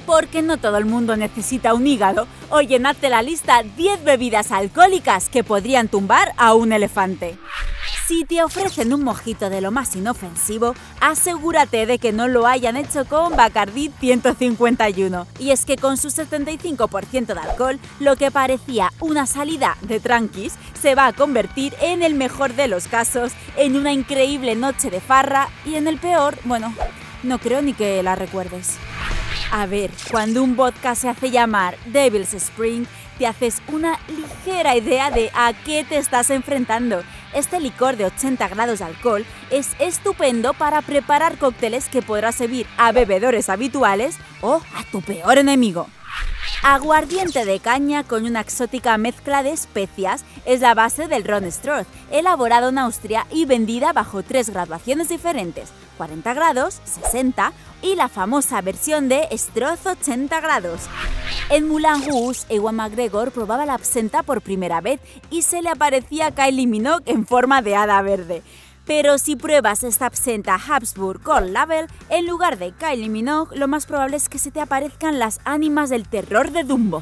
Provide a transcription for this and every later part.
Porque no todo el mundo necesita un hígado, o llenarte la lista 10 bebidas alcohólicas que podrían tumbar a un elefante. Si te ofrecen un mojito de lo más inofensivo, asegúrate de que no lo hayan hecho con Bacardí 151. Y es que con su 75% de alcohol, lo que parecía una salida de tranquis se va a convertir en el mejor de los casos, en una increíble noche de farra y en el peor, bueno, no creo ni que la recuerdes. A ver, cuando un vodka se hace llamar Devil's Spring, te haces una ligera idea de a qué te estás enfrentando. Este licor de 80 grados de alcohol es estupendo para preparar cócteles que podrás servir a bebedores habituales o a tu peor enemigo. Aguardiente de caña con una exótica mezcla de especias es la base del Ron Stroh, elaborado en Austria y vendida bajo 3 graduaciones diferentes, 40 grados, 60 y la famosa versión de Stroh 80 grados. En Moulin Rouge, Ewan McGregor probaba la absenta por primera vez y se le aparecía a Kylie Minogue en forma de hada verde. Pero si pruebas esta absenta Habsburg Gold Label, en lugar de Kylie Minogue, lo más probable es que se te aparezcan las ánimas del terror de Dumbo.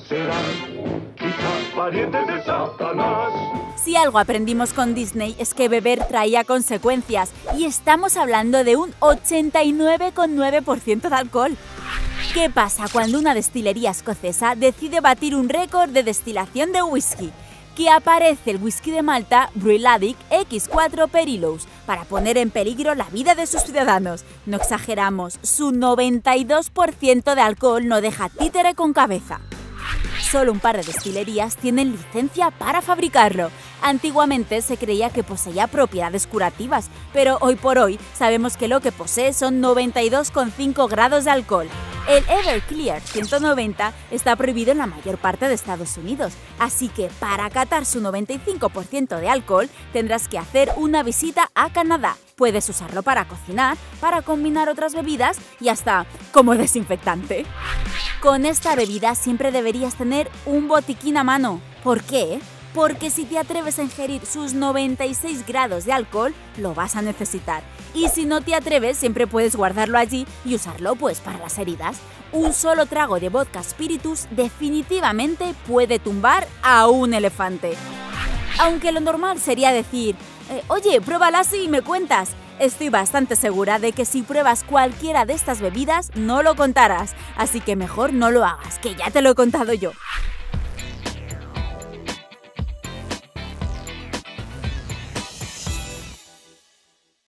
Si algo aprendimos con Disney es que beber traía consecuencias, y estamos hablando de un 89,9% de alcohol. ¿Qué pasa cuando una destilería escocesa decide batir un récord de destilación de whisky? Que aparece el whisky de Malta Bruichladdich X4 Perilous para poner en peligro la vida de sus ciudadanos. No exageramos, su 92% de alcohol no deja títere con cabeza. Solo un par de destilerías tienen licencia para fabricarlo. Antiguamente se creía que poseía propiedades curativas, pero hoy por hoy sabemos que lo que posee son 92,5 grados de alcohol. El Everclear 190 está prohibido en la mayor parte de Estados Unidos, así que para catar su 95% de alcohol tendrás que hacer una visita a Canadá. Puedes usarlo para cocinar, para combinar otras bebidas y hasta como desinfectante. Con esta bebida siempre deberías tener un botiquín a mano. ¿Por qué? Porque si te atreves a ingerir sus 96 grados de alcohol, lo vas a necesitar. Y si no te atreves, siempre puedes guardarlo allí y usarlo pues para las heridas. Un solo trago de vodka Spiritus definitivamente puede tumbar a un elefante. Aunque lo normal sería decir, oye, pruébala así y me cuentas. Estoy bastante segura de que si pruebas cualquiera de estas bebidas no lo contarás, así que mejor no lo hagas, que ya te lo he contado yo.